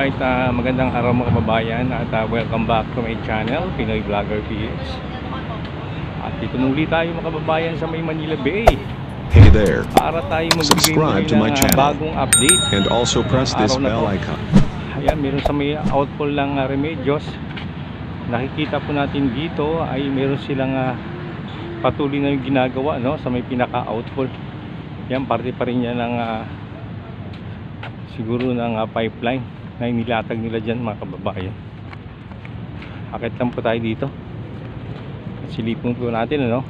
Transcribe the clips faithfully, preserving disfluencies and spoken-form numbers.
Alright, uh, magandang araw mga kababayan at uh, welcome back to my channel, Pinoy Vlogger P H. At dito muli tayo mga kababayan sa may Manila Bay. Hey there, Para tayo magbigay subscribe to ng my uh, channel bagong update. and also press this bell icon. Ayan, meron sa may outfall ng uh, Remedios. Nakikita po natin dito ay meron silang uh, patuloy na yung ginagawa, no, sa may pinaka-outfall. Yan, parte pa rin yan ng uh, siguro ng uh, pipeline na inilatag nila dyan mga kababayan. Akit lang po tayo dito. Silipin po natin, ano.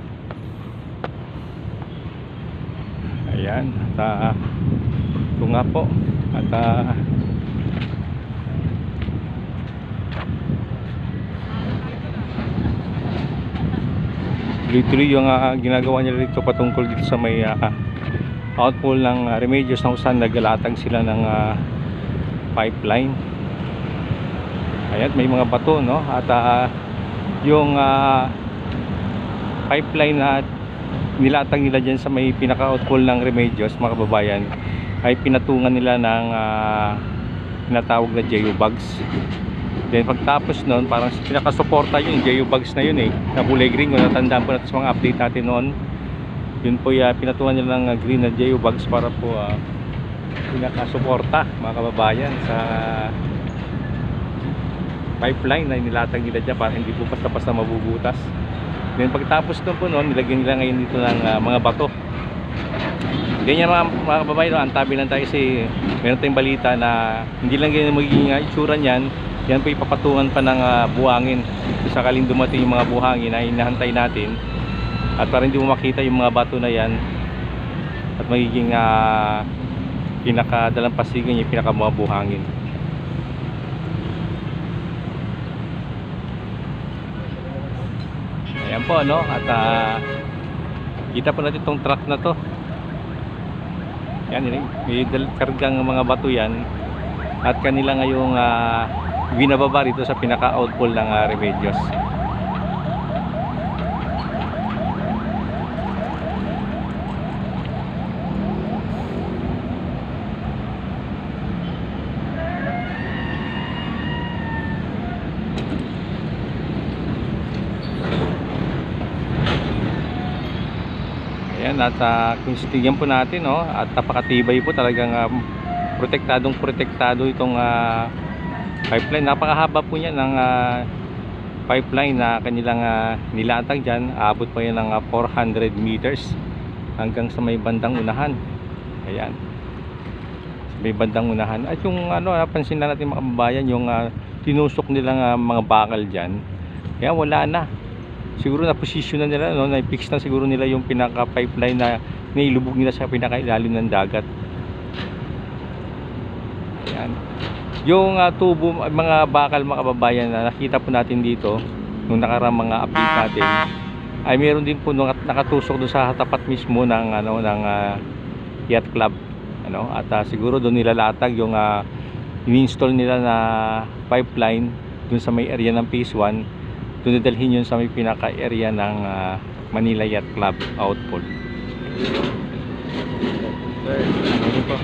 Ayan, at uh, ito nga po. At uh, tuloy-tuloy yung uh, ginagawa nila dito patungkol dito sa may uh, outfall ng uh, Remedios na kung saan nagalatag sila ng uh, pipeline. Ayan, may mga bato, no, at uh, yung uh, pipeline na nilatag nila dyan sa may pinaka-outfall ng Remedios mga kababayan ay pinatungan nila ng uh, pinatawag na geobags. Then pagtapos nun, parang pinaka-suporta yun, geobags na yun eh, na kulay green. Kung natandaan po natin sa mga update natin noon, yun po uh, pinatungan nila ng uh, green na geobags para po uh, pinaka-suporta mga kababayan sa pipeline na nilatag nila dyan para hindi po basta-basta mabubutas. Then pagtapos nun po nun, nilagyan nila ngayon dito ng uh, mga bato. Ganyan mga, mga kababayan, no? Antabi lang tayo kasi meron tayong balita na hindi lang ganyan magiging uh, itsura niyan. Yan po ipapatungan pa ng uh, buhangin. Kung sakaling dumating yung mga buhangin na hinahantay natin, at para hindi mo makita yung mga bato na yan at magiging uh, pinakadalampasigan yung pinakamuha buhangin. Ayan po, no, at uh, kita po natin itong truck na to. Yan, may kargang mga bato yan at kanila ngayong uh, binababa rito sa pinaka-outfall ng uh, Remedios. Ayan, at uh, kung sitigyan po natin, no, at napakatibay po talagang uh, protektadong protektado itong uh, pipeline. Napakahaba po niya ng uh, pipeline na kanilang uh, nilatag dyan. Aabot pa yan ng uh, four hundred meters hanggang sa may bandang unahan. Ayan, sa may bandang unahan. At yung ano, napansin na natin mga kababayan, yung uh, tinusok nilang uh, mga bakal dyan, kaya wala na. Siguro na posisyon na nila, no, na-fix na siguro nila yung pinaka pipeline na nailubog nila sa pinakailalim ng dagat. Ayan. Yung uh, tubo, mga bakal mga kababayan na nakita po natin dito nung nakarang mga update natin, ay meron din po nung nakatusok doon sa tapat mismo ng ano ng uh, yacht club, ano, at uh, siguro doon nilalatag yung uh, in-install nila na pipeline doon sa may area ng phase one. Doon dadalhin yun sa may pinaka area ng uh, Manila Yacht Club outfall. Ano po?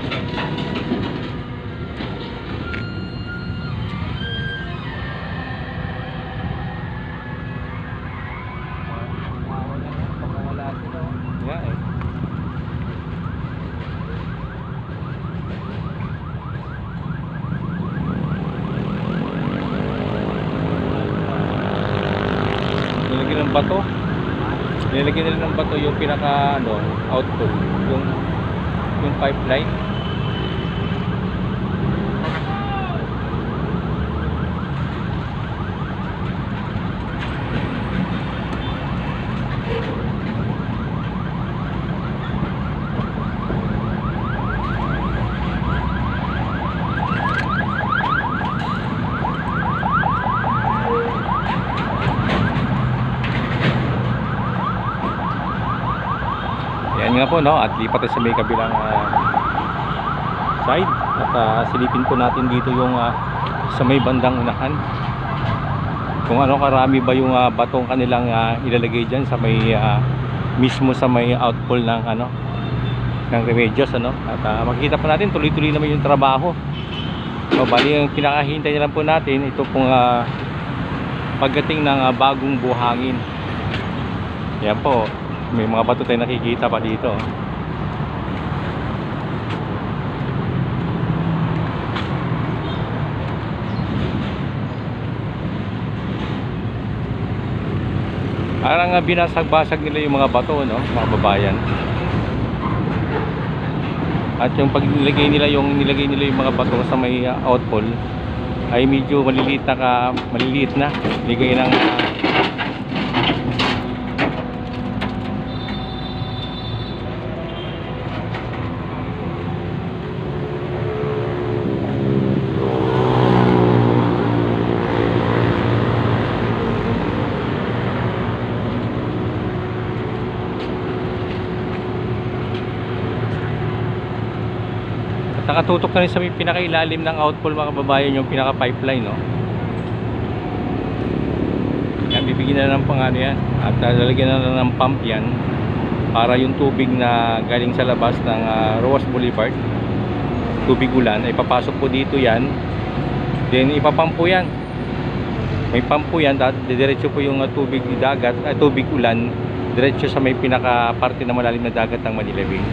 Bato, nilagyan nila ng bato yung pinaka ano, outfall, yung yung pipeline. Yan nga po, no, at lipat tayo sa may kabilang uh, side at uh, silipin po natin dito yung uh, sa may bandang unahan kung ano karami ba yung uh, batong kanilang uh, ilalagay dyan sa may uh, mismo sa may outfall ng ano ng Remedios, ano. At uh, makikita pa natin tuloy-tuloy naman yung trabaho So, bali yung pinakahintay na lang po natin, ito pong uh, pagdating ng uh, bagong buhangin. Yan po, may mga bato tayo nakikita pa dito. Parang uh, binasag-basag nila yung mga bato, no, mga babayan. At yung pag nilagay nila yung nilagay nila yung mga bato sa may uh, outfall ay medyo maliliit na ka, maliliit na. Nilagay ng uh, nakatutok na rin sa may pinakailalim ng outfall, mga kababayan, yung pinaka pipeline, no. Yan, bibigyan na ng pang ano yan, at uh, lalagyan na lang ng pump yan para yung tubig na galing sa labas ng uh, Roas Boulevard, tubig ulan, ay papasok po dito yan, then ipapump po yan, may pump po yan, at diretso po yung uh, tubig dagat, uh, tubig ulan diretso sa may pinaka parte na malalim na dagat ng Manila Bay.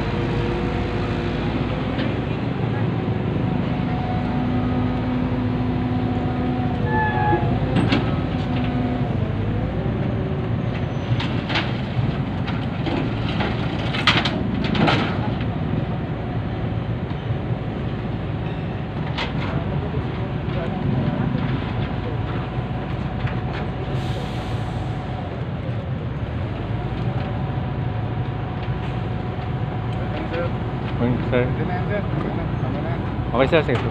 Sir. Okay sir, sir.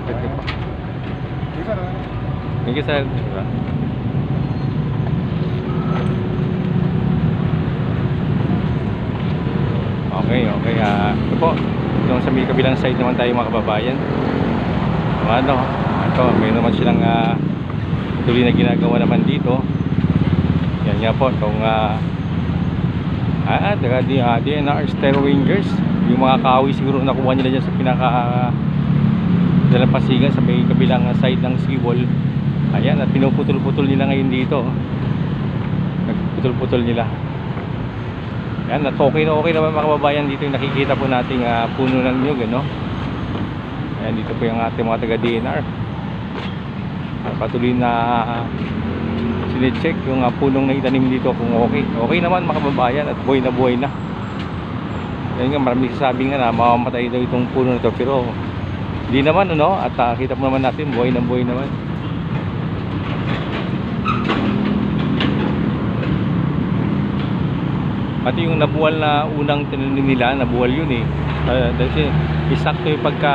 Thank you sir. Okay, okay. Uh, ito po, itong sa may kabilang side naman tayo, mga kababayan. Ano, ito, may naman silang uh, tuloy na ginagawa naman dito. Yan nga po, itong uh, ah, di, uh, D N R Stairwingers. Yung mga kahoy siguro nakuha nila dyan sa pinaka dalampasigan sa may kabilang side ng seawall. Ayan, at pinuputol-putol nila ngayon dito. Nagputol-putol nila. Ayan, at okay na okay naman, mga kababayan. Dito yung nakikita po nating uh, puno ng nyug, ano? Ayan, dito po yung ating mga taga D N R. At patuloy na uh, sine-check yung uh, punong na itanim dito kung okay. Okay naman, mga kababayan, at buhay na buhay na. Yan nga, maraming sasabi nga na mamamatay daw itong puno nito, pero hindi naman, ano, at uh, kita po naman natin buhay na buhay naman. Pati yung nabuwal na unang tinanim nila, nabuwal yun eh. Uh, dahil isakto yung pagka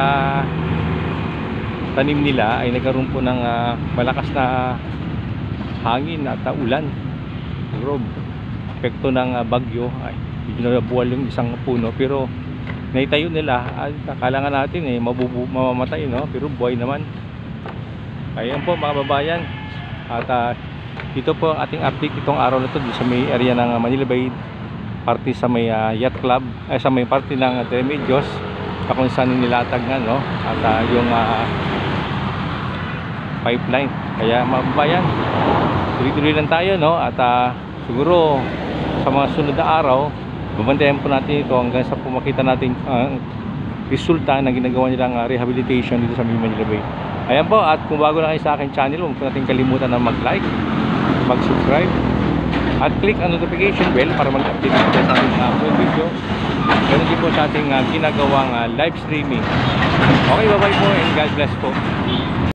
tanim nila ay nagkaroon po ng uh, malakas na hangin at uh, ulan. Siguro epekto ng uh, bagyo ay nabuwal yung isang puno, pero naitayo nila. Akala nga natin eh mabubu, mamamatay, no? Pero buhay naman. Ayan po, mga babayan, at uh, ito po ang ating update itong araw na to sa may area ng uh, Manila Bay, parte sa may uh, yacht club, ay sa may parte ng uh, Remedios, kung saan nilatag nga, no? At uh, yung uh, pipeline. Kaya, mga babayan, tuloy-tuloy lang tayo, no? At uh, siguro sa mga sunod na araw, babantayan po natin ito hanggang sa pumakita natin uh, resulta na ginagawa nilang uh, rehabilitation dito sa Manila Bay. Ayan po, at kung bago na kayo sa aking channel, huwag po natin kalimutan na mag-like, mag-subscribe, at click ang notification bell para mag-update natin sa ating uh, video. Ganun din po sa ating uh, ginagawang uh, live streaming. Okay, bye bye po and God bless po.